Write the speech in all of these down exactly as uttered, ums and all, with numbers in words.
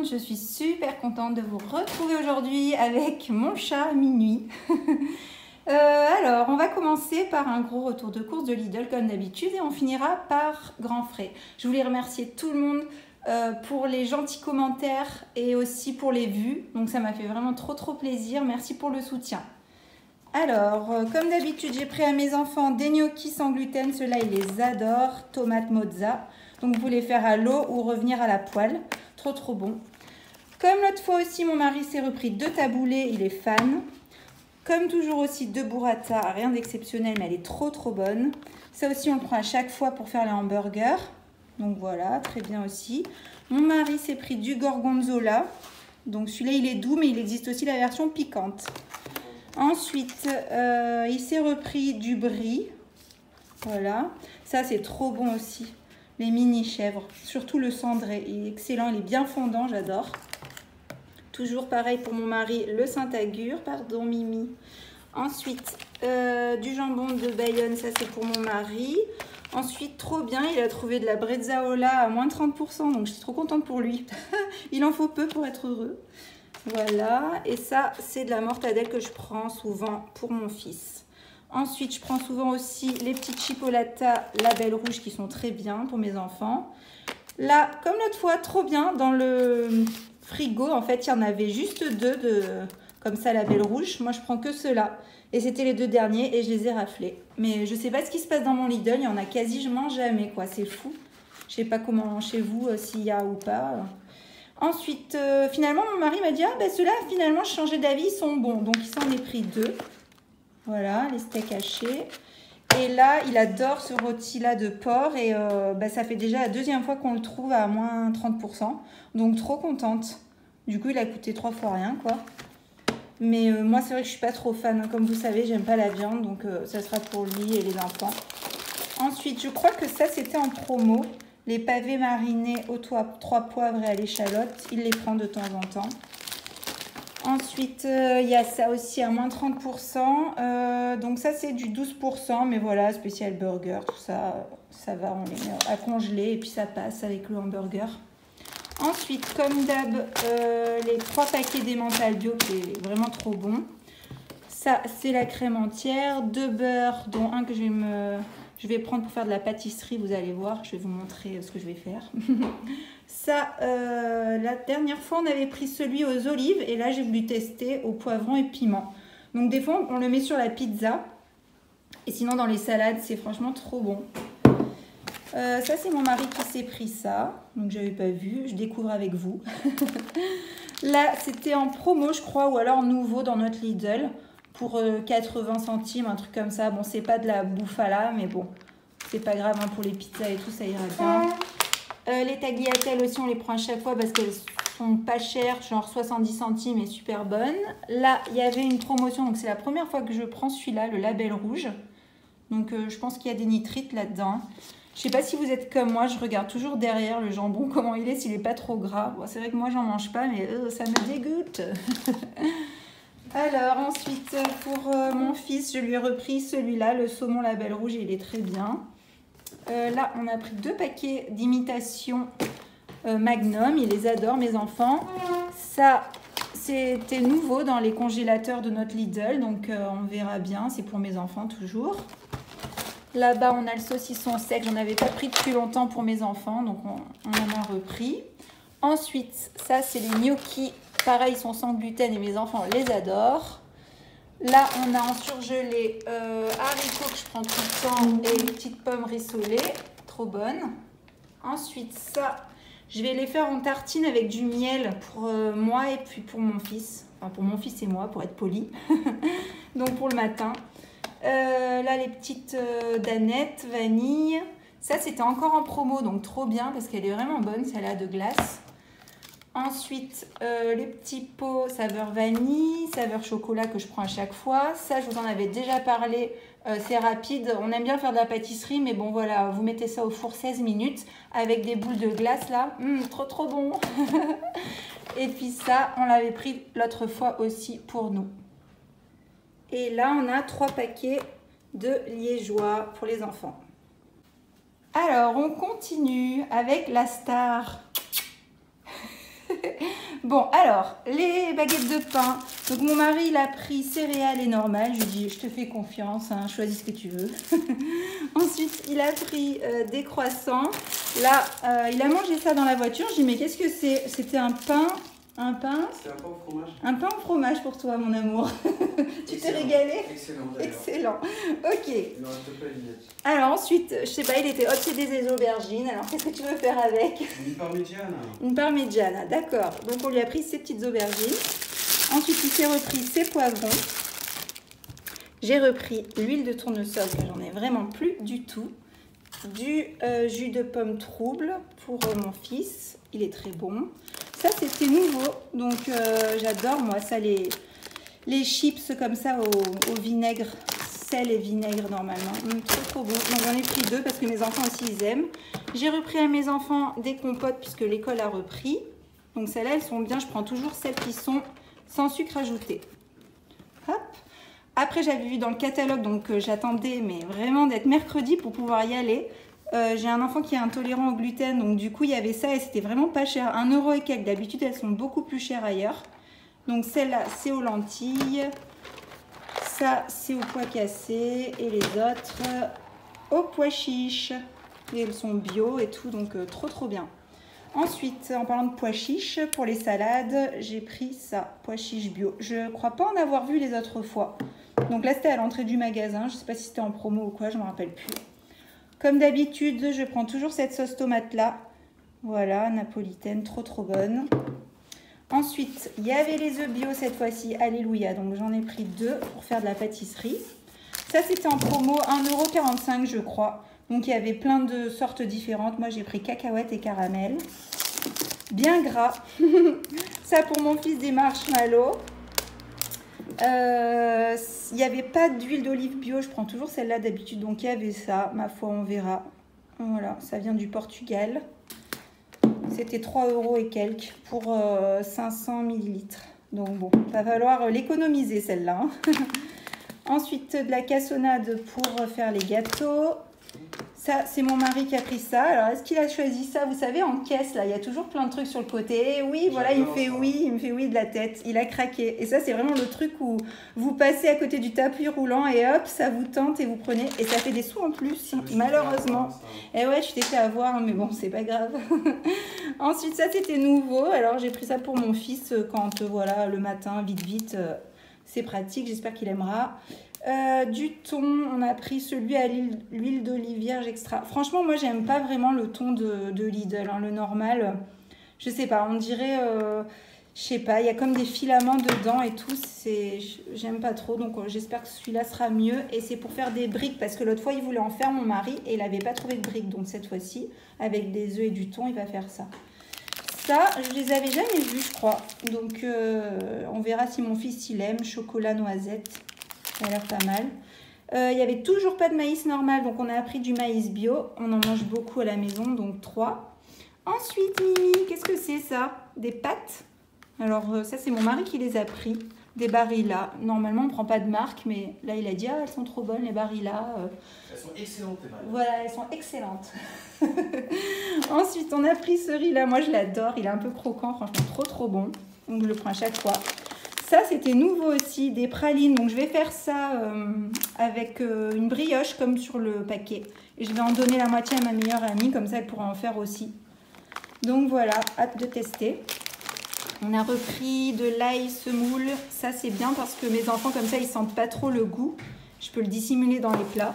je suis super contente de vous retrouver aujourd'hui avec mon chat Minuit. euh, alors, on va commencer par un gros retour de course de Lidl comme d'habitude et on finira par Grand Frais. Je voulais remercier tout le monde euh, pour les gentils commentaires et aussi pour les vues. Donc ça m'a fait vraiment trop trop plaisir. Merci pour le soutien. Alors, euh, comme d'habitude, j'ai pris à mes enfants des gnocchis sans gluten. Ceux-là, ils les adorent. Tomate mozza. Donc, vous les faire à l'eau ou revenir à la poêle. Trop, trop bon. Comme l'autre fois aussi, mon mari s'est repris deux taboulés. Il est fan. Comme toujours aussi, deux burrata. Rien d'exceptionnel, mais elle est trop, trop bonne. Ça aussi, on le prend à chaque fois pour faire les hamburgers. Donc, voilà, très bien aussi. Mon mari s'est pris du gorgonzola. Donc, celui-là, il est doux, mais il existe aussi la version piquante. Ensuite, euh, il s'est repris du brie. Voilà. Ça, c'est trop bon aussi. Les mini chèvres. Surtout le cendré. Il est excellent. Il est bien fondant. J'adore. Toujours pareil pour mon mari. Le Saint-Agur. Pardon, Mimi. Ensuite, euh, du jambon de Bayonne. Ça, c'est pour mon mari. Ensuite, trop bien. Il a trouvé de la bresaola à moins de trente pour cent. Donc, je suis trop contente pour lui. Il en faut peu pour être heureux. Voilà, et ça, c'est de la mortadelle que je prends souvent pour mon fils. Ensuite, je prends souvent aussi les petites chipolatas label rouge qui sont très bien pour mes enfants. Là, comme l'autre fois, trop bien, dans le frigo, en fait, il y en avait juste deux de comme ça label rouge. Moi, je prends que ceux-là. Et c'était les deux derniers et je les ai raflés. Mais je sais pas ce qui se passe dans mon Lidl, il y en a quasi, je mange jamais, quoi. C'est fou. Je sais pas comment chez vous, euh, s'il y a ou pas. Ensuite, euh, finalement, mon mari m'a dit « Ah, ben ceux-là, finalement, je changeais d'avis, ils sont bons. » Donc, il s'en est pris deux. Voilà, les steaks hachés. Et là, il adore ce rôti-là de porc. Et euh, ben, ça fait déjà la deuxième fois qu'on le trouve à moins trente pour cent. Donc, trop contente. Du coup, il a coûté trois fois rien, quoi. Mais euh, moi, c'est vrai que je suis pas trop fan. Hein. Comme vous savez, j'aime pas la viande. Donc, euh, ça sera pour lui et les enfants. Ensuite, je crois que ça, c'était en promo. Les pavés marinés aux trois poivres et à l'échalote, il les prend de temps en temps. Ensuite, euh, il y a ça aussi à moins trente pour cent. Euh, donc ça, c'est du douze pour cent. Mais voilà, spécial burger, tout ça, ça va, on les met à congeler. Et puis ça passe avec le hamburger. Ensuite, comme d'hab, euh, les trois paquets d'emmental bio qui est vraiment trop bon. Ça, c'est la crème entière. Deux beurres, dont un que je vais me... Je vais prendre pour faire de la pâtisserie, vous allez voir, je vais vous montrer ce que je vais faire. Ça, euh, la dernière fois, on avait pris celui aux olives et là, j'ai voulu tester au poivron et piment. Donc, des fois, on le met sur la pizza et sinon, dans les salades, c'est franchement trop bon. Euh, ça, c'est mon mari qui s'est pris ça. Donc, je n'avais pas vu, je découvre avec vous. Là, c'était en promo, je crois, ou alors nouveau dans notre Lidl. Pour quatre-vingts centimes, un truc comme ça. Bon, c'est pas de la bouffala, mais bon, c'est pas grave, hein, pour les pizzas et tout, ça ira bien. Euh, les tagliatelles aussi, on les prend à chaque fois parce qu'elles sont pas chères, genre soixante-dix centimes et super bonnes. Là, il y avait une promotion, donc c'est la première fois que je prends celui-là, le label rouge. Donc, euh, je pense qu'il y a des nitrites là-dedans. Je sais pas si vous êtes comme moi, je regarde toujours derrière le jambon, comment il est, s'il est pas trop gras. Bon, c'est vrai que moi, j'en mange pas, mais euh, ça me dégoûte. Alors ensuite pour euh, mon fils, je lui ai repris celui-là, le saumon label rouge, il est très bien. Euh, là on a pris deux paquets d'imitation euh, Magnum, ils les adorent mes enfants. Ça c'était nouveau dans les congélateurs de notre Lidl, donc euh, on verra bien, c'est pour mes enfants toujours. Là-bas on a le saucisson sec, j'en avais pas pris depuis longtemps pour mes enfants, donc on, on en a repris. Ensuite ça c'est les gnocchis. Pareil, ils sont sans gluten et mes enfants les adorent. Là, on a en surgelé euh, haricots que je prends tout le temps et une petite pomme rissolée. Trop bonne. Ensuite, ça, je vais les faire en tartine avec du miel pour euh, moi et puis pour mon fils. Enfin, pour mon fils et moi, pour être poli. Donc, pour le matin. Euh, là, les petites euh, danettes, vanille. Ça, c'était encore en promo, donc trop bien parce qu'elle est vraiment bonne, celle-là de glace. Ensuite, euh, les petits pots saveur vanille, saveur chocolat que je prends à chaque fois. Ça, je vous en avais déjà parlé, euh, c'est rapide. On aime bien faire de la pâtisserie, mais bon, voilà, vous mettez ça au four seize minutes avec des boules de glace, là. Mmh, trop, trop bon. Et puis ça, on l'avait pris l'autre fois aussi pour nous. Et là, on a trois paquets de liégeois pour les enfants. Alors, on continue avec la star. Bon, alors, les baguettes de pain. Donc, mon mari, il a pris céréales et normales. Je lui ai dit, je te fais confiance, hein, choisis ce que tu veux. Ensuite, il a pris euh, des croissants. Là, euh, il a mangé ça dans la voiture. Je lui ai dit, mais qu'est-ce que c'est? C'était un pain. Un pain. C'est un pain au fromage. Un pain au fromage pour toi, mon amour. Tu t'es régalé? Excellent. Excellent. Ok. Il ne reste pas une miette. Alors ensuite, je sais pas, il était obsédé des aubergines. Alors qu'est-ce que tu veux faire avec? Une parmigiana. Une parmigiana, d'accord. Donc on lui a pris ses petites aubergines. Ensuite, il s'est repris ses poivrons. J'ai repris l'huile de tournesol, que j'en ai vraiment plus du tout. Du euh, jus de pomme trouble pour euh, mon fils. Il est très bon. Ça, c'était nouveau. Donc, euh, j'adore, moi, ça, les, les chips comme ça au, au vinaigre, sel et vinaigre, normalement. Mmh, trop, trop bon. Donc, j'en ai pris deux parce que mes enfants aussi, ils aiment. J'ai repris à mes enfants des compotes puisque l'école a repris. Donc, celles-là, elles sont bien. Je prends toujours celles qui sont sans sucre ajouté. Hop. Après, j'avais vu dans le catalogue, donc euh, j'attendais, mais vraiment d'être mercredi pour pouvoir y aller. Euh, j'ai un enfant qui est intolérant au gluten, donc du coup il y avait ça et c'était vraiment pas cher, un euro et quelques. D'habitude elles sont beaucoup plus chères ailleurs. Donc celle-là c'est aux lentilles, ça c'est aux pois cassés et les autres aux pois chiches. Et elles sont bio et tout, donc euh, trop trop bien. Ensuite, en parlant de pois chiches, pour les salades, j'ai pris ça, pois chiches bio. Je crois pas en avoir vu les autres fois. Donc là c'était à l'entrée du magasin, je sais pas si c'était en promo ou quoi, je me rappelle plus. Comme d'habitude, je prends toujours cette sauce tomate là. Voilà, napolitaine, trop trop bonne. Ensuite, il y avait les œufs bio cette fois-ci, alléluia. Donc j'en ai pris deux pour faire de la pâtisserie. Ça c'était en promo, un euro quarante-cinq je crois. Donc il y avait plein de sortes différentes. Moi j'ai pris cacahuètes et caramel. Bien gras. Ça pour mon fils des marshmallows. Euh, il n'y avait pas d'huile d'olive bio, je prends toujours celle-là d'habitude, donc il y avait ça, ma foi on verra. Voilà, ça vient du Portugal. C'était trois euros et quelques pour euh, cinq cents millilitres. Donc bon, va falloir l'économiser celle-là. Hein. Ensuite de la cassonade pour faire les gâteaux. Ça, c'est mon mari qui a pris ça. Alors, est-ce qu'il a choisi ça? Vous savez, en caisse, là, il y a toujours plein de trucs sur le côté. Et oui, voilà, il me fait oui, il me fait oui de la tête. Il a craqué. Et ça, c'est vraiment le truc où vous passez à côté du tapis roulant et hop, ça vous tente et vous prenez. Et ça fait des sous en plus, malheureusement. Et ouais, je t'ai fait avoir, mais bon, c'est pas grave. Ensuite, ça, c'était nouveau. Alors, j'ai pris ça pour mon fils quand, voilà, le matin, vite, vite, c'est pratique. J'espère qu'il aimera. Euh, du thon, on a pris celui à l'huile d'olive vierge extra. Franchement, moi, j'aime pas vraiment le thon de, de Lidl, hein, le normal. Je sais pas, on dirait, euh, je sais pas, il y a comme des filaments dedans et tout. J'aime pas trop, donc euh, j'espère que celui-là sera mieux. Et c'est pour faire des briques, parce que l'autre fois, il voulait en faire, mon mari, et il n'avait pas trouvé de briques. Donc cette fois-ci, avec des œufs et du thon, il va faire ça. Ça, je les avais jamais vus, je crois. Donc, euh, on verra si mon fils, il aime. Chocolat noisette. Ça a l'air pas mal. Euh, il n'y avait toujours pas de maïs normal, donc on a appris du maïs bio. On en mange beaucoup à la maison, donc trois. Ensuite, Mimi, qu'est-ce que c'est ça? Des pâtes. Alors euh, ça, c'est mon mari qui les a pris. Des Barilla. Normalement, on ne prend pas de marque, mais là, il a dit, ah, elles sont trop bonnes, les Barilla. Euh... Elles sont excellentes, les Barilla. Voilà, elles sont excellentes. Ensuite, on a pris ce riz-là. Moi, je l'adore. Il est un peu croquant, franchement, trop, trop bon. Donc, je le prends à chaque fois. Ça, c'était nouveau aussi, des pralines. Donc, je vais faire ça euh, avec euh, une brioche, comme sur le paquet. Et je vais en donner la moitié à ma meilleure amie, comme ça, elle pourra en faire aussi. Donc, voilà, hâte de tester. On a repris de l'ail semoule. Ça, c'est bien parce que mes enfants, comme ça, ils sentent pas trop le goût. Je peux le dissimuler dans les plats.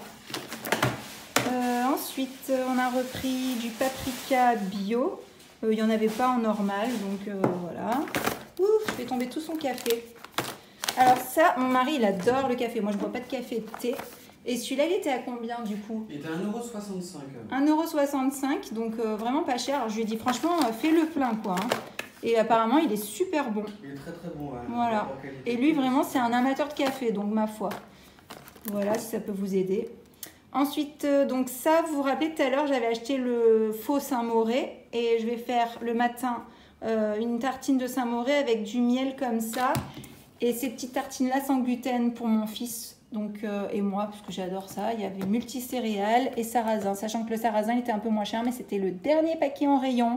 Euh, ensuite, on a repris du paprika bio. Il euh, n'y en avait pas en normal, donc euh, voilà. Ouf, je fais tomber tout son café. Alors ça, mon mari, il adore le café. Moi, je ne bois pas de café, de thé. Et celui-là, il était à combien du coup? Il était à un euro soixante-cinq. un euro soixante-cinq, donc euh, vraiment pas cher. Alors, je lui ai dit, franchement, euh, fais le plein, quoi. Hein. Et apparemment, il est super bon. Il est très très bon. Ouais. Voilà. Et lui, vraiment, c'est un amateur de café, donc ma foi. Voilà, si ça peut vous aider. Ensuite, euh, donc ça, vous vous rappelez tout à l'heure, j'avais acheté le faux Saint-Mauré. Et je vais faire le matin euh, une tartine de Saint-Mauré avec du miel comme ça. Et ces petites tartines-là sans gluten pour mon fils donc, euh, et moi, parce que j'adore ça. Il y avait multicéréales et sarrasin. Sachant que le sarrasin il était un peu moins cher, mais c'était le dernier paquet en rayon.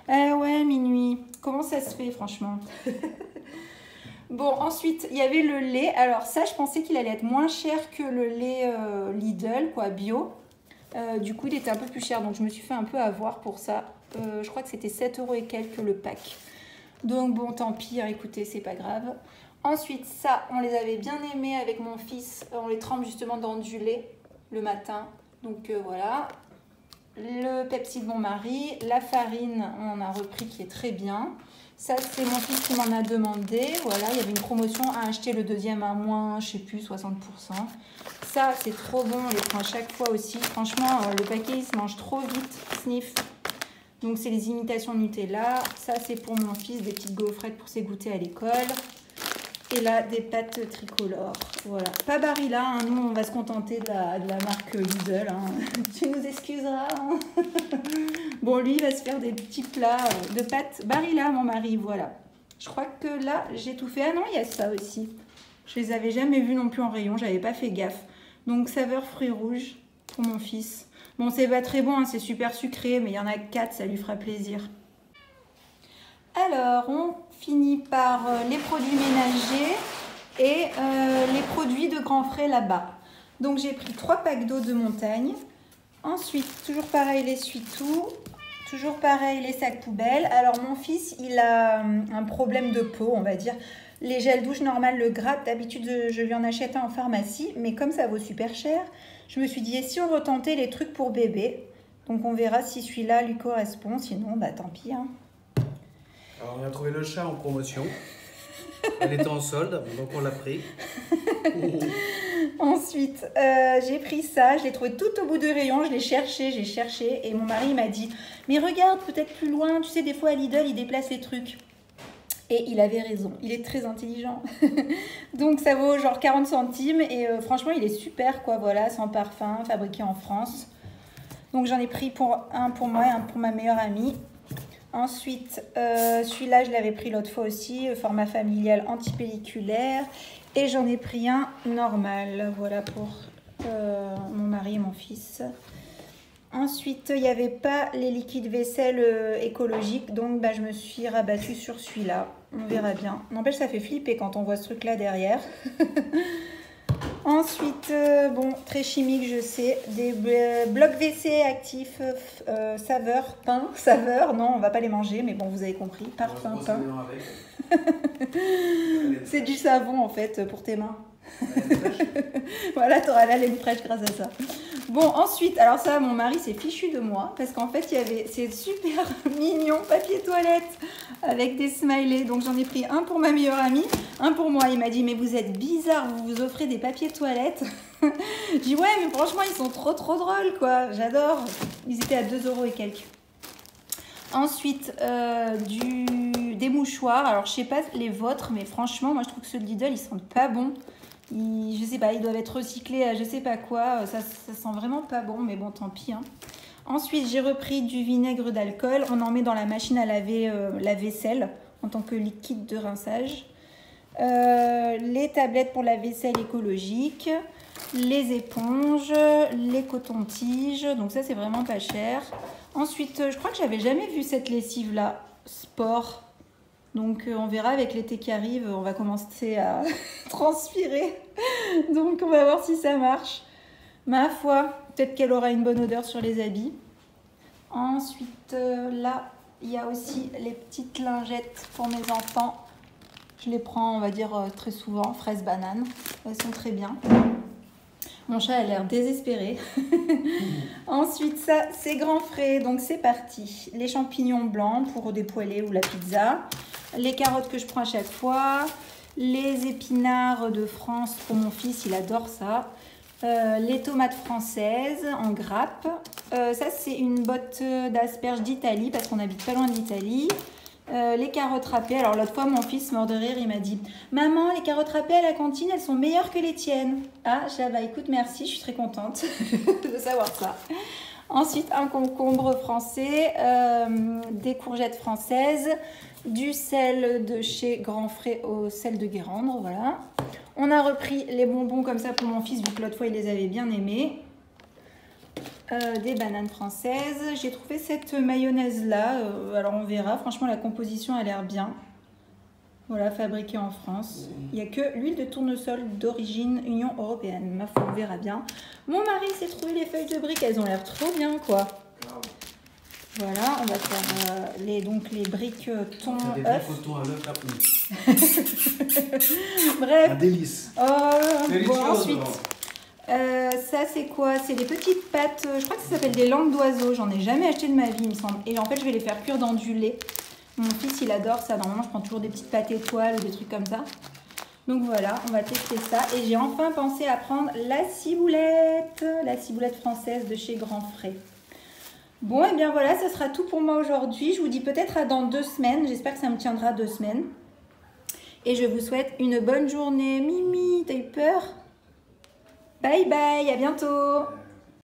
Eh ouais, minuit. Comment ça se fait, franchement? Bon, ensuite, il y avait le lait. Alors ça, je pensais qu'il allait être moins cher que le lait euh, Lidl, quoi, bio. Euh, du coup, il était un peu plus cher, donc je me suis fait un peu avoir pour ça. Euh, je crois que c'était sept euros et quelques le pack. Donc bon, tant pis, hein, écoutez, c'est pas grave. Ensuite, ça, on les avait bien aimés avec mon fils. On les trempe justement dans du lait le matin. Donc euh, voilà. Le Pepsi de mon mari. La farine, on en a repris qui est très bien. Ça, c'est mon fils qui m'en a demandé. Voilà, il y avait une promotion à acheter le deuxième à moins, je sais plus, soixante pour cent. Ça, c'est trop bon, on les prend à chaque fois aussi. Franchement, le paquet, il se mange trop vite. Sniff. Donc, c'est les imitations Nutella. Ça, c'est pour mon fils, des petites gaufrettes pour ses goûters à l'école. Et là, des pâtes tricolores. Voilà. Pas Barilla, hein. Nous, on va se contenter de la, de la marque Lidl. Hein. Tu nous excuseras. Hein. Bon, lui, il va se faire des petits plats de pâtes Barilla, mon mari. Voilà. Je crois que là, j'ai tout fait. Ah non, il y a ça aussi. Je les avais jamais vus non plus en rayon. J'avais pas fait gaffe. Donc, saveur fruits rouges pour mon fils. Bon, c'est pas très bon, hein. C'est super sucré, mais il y en a quatre, ça lui fera plaisir. Alors, on finit par euh, les produits ménagers et euh, les produits de grands frais là-bas. Donc, j'ai pris trois packs d'eau de montagne. Ensuite, toujours pareil, l'essuie-tout. Toujours pareil, les sacs poubelles. Alors, mon fils, il a un problème de peau, on va dire. Les gels douche normales, le grappe, d'habitude, je lui en achète un en pharmacie. Mais comme ça vaut super cher, je me suis dit, et si on retentait les trucs pour bébé? Donc, on verra si celui-là lui correspond. Sinon, bah tant pis, hein. Alors, on a trouvé le chat en promotion. Elle était en solde, donc on l'a pris. Ensuite, euh, j'ai pris ça. Je l'ai trouvé tout au bout du rayon. Je l'ai cherché, j'ai cherché. Et mon mari m'a dit, mais regarde, peut-être plus loin. Tu sais, des fois, à Lidl, ils déplacent les trucs. Et il avait raison. Il est très intelligent. Donc, ça vaut genre quarante centimes. Et euh, franchement, il est super, quoi. Voilà, sans parfum, fabriqué en France. Donc, j'en ai pris pour un pour moi et un pour ma meilleure amie. Ensuite, euh, celui-là, je l'avais pris l'autre fois aussi, format familial antipelliculaire. Et j'en ai pris un normal, voilà, pour euh, mon mari et mon fils. Ensuite, il n'y avait pas les liquides vaisselle euh, écologiques, donc bah, je me suis rabattue sur celui-là. On verra bien. N'empêche, ça fait flipper quand on voit ce truc-là derrière. Ensuite, euh, bon, très chimique, je sais, des euh, blocs W C actifs, euh, saveur, pain, saveur, non, on va pas les manger, mais bon, vous avez compris, parfum, pain. C'est du savon, en fait, pour tes mains. Voilà, tu auras la laine fraîche grâce à ça. Bon, ensuite, alors ça, mon mari s'est fichu de moi, parce qu'en fait, il y avait ces super mignons papier toilette avec des smileys. Donc, j'en ai pris un pour ma meilleure amie, un pour moi. Il m'a dit, mais vous êtes bizarre, vous vous offrez des papiers toilette. J'ai dit, ouais, mais franchement, ils sont trop, trop drôles, quoi. J'adore. Ils étaient à deux euros et quelques. Ensuite, euh, du, des mouchoirs. Alors, je sais pas les vôtres, mais franchement, moi, je trouve que ceux de Lidl, ils sentent pas bons. Ils, je sais pas, ils doivent être recyclés à je sais pas quoi. Ça, ça sent vraiment pas bon, mais bon, tant pis. Hein. Ensuite, j'ai repris du vinaigre d'alcool. On en met dans la machine à laver euh, la vaisselle en tant que liquide de rinçage. Euh, les tablettes pour la vaisselle écologique. Les éponges. Les cotons-tiges. Donc ça, c'est vraiment pas cher. Ensuite, je crois que j'avais jamais vu cette lessive-là. Sport. Donc, on verra avec l'été qui arrive, on va commencer à transpirer. Donc, on va voir si ça marche. Ma foi, peut-être qu'elle aura une bonne odeur sur les habits. Ensuite, euh, là, il y a aussi les petites lingettes pour mes enfants. Je les prends, on va dire, euh, très souvent, fraises, bananes. Elles sont très bien. Mon chat a l'air désespéré. Ensuite, ça, c'est grand frais, donc c'est parti. Les champignons blancs pour des poêlés ou la pizza. Les carottes que je prends à chaque fois. Les épinards de France pour mon fils, il adore ça. Euh, les tomates françaises en grappe. Euh, ça, c'est une botte d'asperges d'Italie parce qu'on habite pas loin d'Italie. Euh, les carottes râpées. Alors l'autre fois, mon fils, mort de rire, il m'a dit « Maman, les carottes râpées à la cantine, elles sont meilleures que les tiennes. » Ah, j'ai dit, bah, écoute, merci, je suis très contente de savoir ça. Ensuite, un concombre français, euh, des courgettes françaises, du sel de chez Grand Frais au sel de Guérande, voilà. On a repris les bonbons comme ça pour mon fils, vu que l'autre fois, il les avait bien aimés. euh, des bananes françaises. J'ai trouvé cette mayonnaise là, euh, alors on verra, franchement la composition a l'air bien. Voilà, fabriquée en France. Il n'y a que l'huile de tournesol d'origine Union Européenne. Ma foi, on verra bien. Mon mari s'est trouvé les feuilles de briques, elles ont l'air trop bien quoi. Voilà, on va faire euh, les, donc les briques thon des œuf. briques au thon à l'œuf là. Bref. Un délice. Oh, bon, ensuite, euh, ça c'est quoi? C'est des petites pâtes, je crois que ça s'appelle des langues d'oiseau. J'en ai jamais acheté de ma vie, il me semble. Et en fait, je vais les faire cuire dans du lait. Mon fils, il adore ça. Normalement, je prends toujours des petites pâtes étoiles ou des trucs comme ça. Donc voilà, on va tester ça. Et j'ai enfin pensé à prendre la ciboulette, la ciboulette française de chez Grand Frais. Bon, et bien voilà, ça sera tout pour moi aujourd'hui. Je vous dis peut-être à dans deux semaines. J'espère que ça me tiendra deux semaines. Et je vous souhaite une bonne journée. Mimi, t'as eu peur? Bye bye, à bientôt.